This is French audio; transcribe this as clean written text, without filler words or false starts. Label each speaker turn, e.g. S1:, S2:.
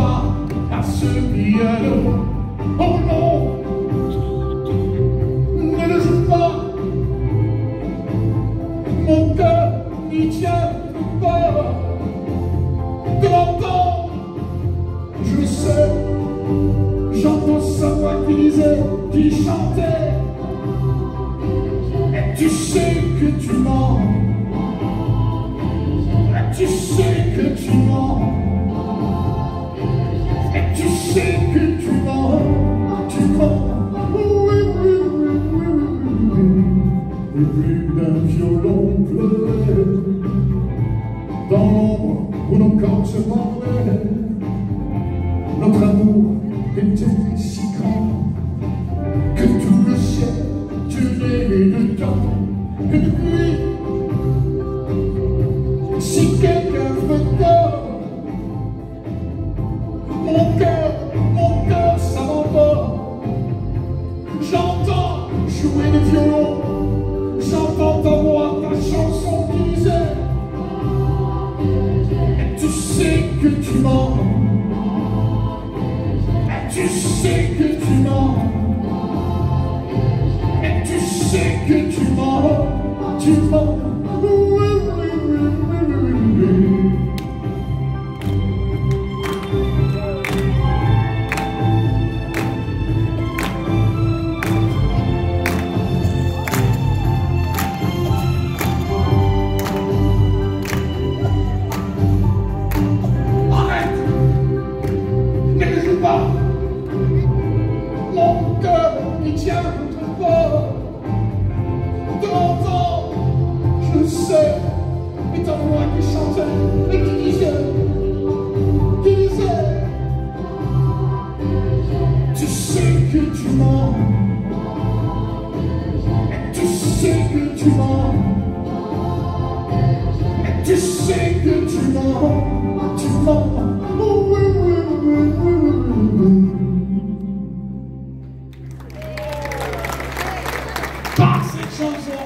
S1: pas à ce piano. Oh non, ne le joue pas. Mon cœur n'y tient pas. De longtemps, je sais, j'entends sa voix qui disait, qui chantait. Et tu sais que tu mens. Et tu sais que tu mens. Et tu sais que tu mens. Tu mens. Oui, oui, oui, oui, oui, oui. Et plus d'un violon pleurait dans l'ombre où nos corps se mordaient. Notre amour était si grand que tout le ciel tenait dedans. Et puis, si quelqu'un veut corps, mon cœur s'abandonne. J'entends jouer le violon, j'entends ta voix, ta chanson qui disait. Et tu sais que tu mens. Et tu sais que tu mens. Et tu sais que tu mens. Tu mens. Oui, oui, oui, oui, oui, oui. Mon cœur n'y tient pas. De longtemps, je sais, et ta voix qui chantait et qui disait, tu sais que tu mens. Et tu sais que tu mens. Et tu sais que tu mens. Tu mens. Oh, oui, oui, oui, oui, oui, oui. Par cette chanson.